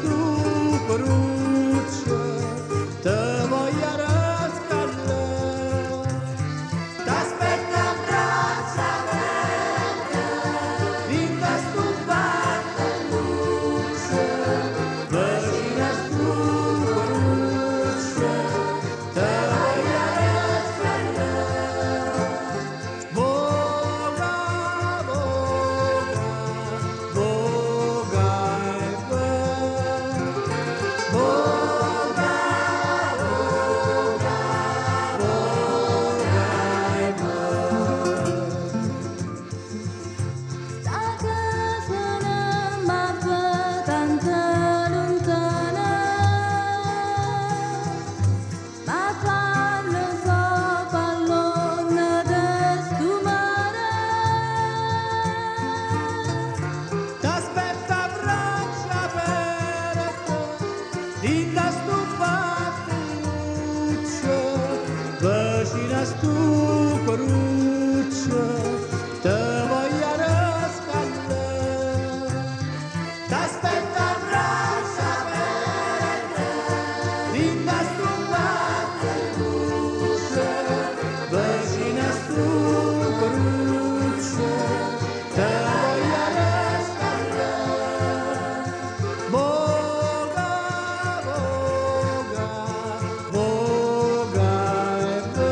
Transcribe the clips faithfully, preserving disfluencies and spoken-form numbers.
tu cruce, te voy a rescatar. T'aspetto a braccia aperte, Vinga stu parte luce, vicina stu cruce, te voy a rescatar. Voga, voga, voga e va. Voga, voga, voga e va. tak kesana mapa tante lontana, ma fanno so pallone destu mare. T'aspetta a braccia aperte, dinda stu parte luce, vicina stu cruce, te voglio rescatar. T'aspetta a braccia aperte, dinda stu parte luce, vicina stu cruce, te voglio rescatar. Voga, voga, voga e va.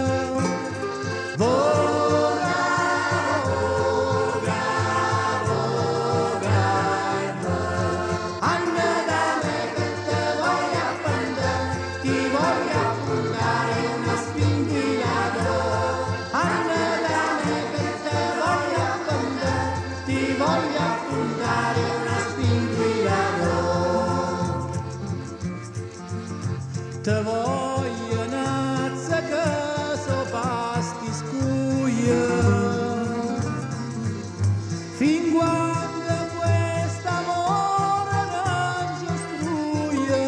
Voga, voga, voga e va. Anna da me che te voglio prendere, ti voglio puntare una spingilato. Anna da me che te voglio prendere, ti voglio puntare una spingilato. Te voglio nazza che so pasti scuia, fin quando quest'amore non ci ostruia.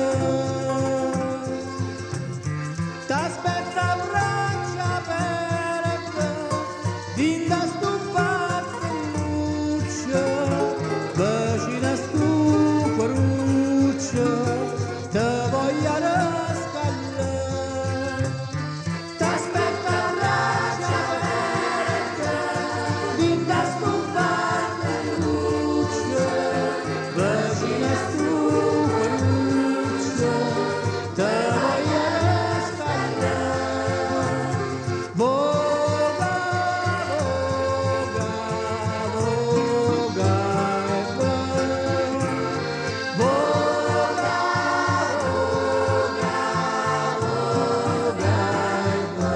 T'aspetta a braccia aperte, dinda stu parte luce, vicina stu cruce, te voglio rescatar. T'aspetta a braccia aperte, dinda stu parte luce, vicina stu cruce, te voglio rescatar. Voga, voga, voga e va. Voga, voga, voga e va.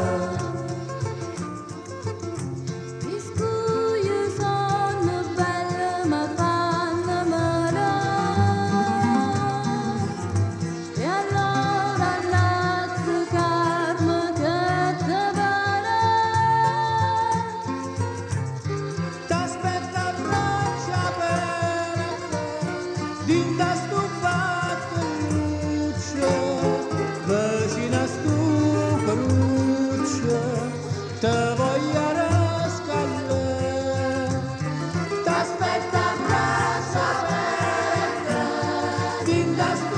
Gli scugli sono belli ma fanno male, e allora nazzicarmi che te vale. T'aspetta a braccia aperte, dinda stu parte luce, vicina stu cruce, te voglio rescatar. T'aspetta a braccia aperte, dinda stu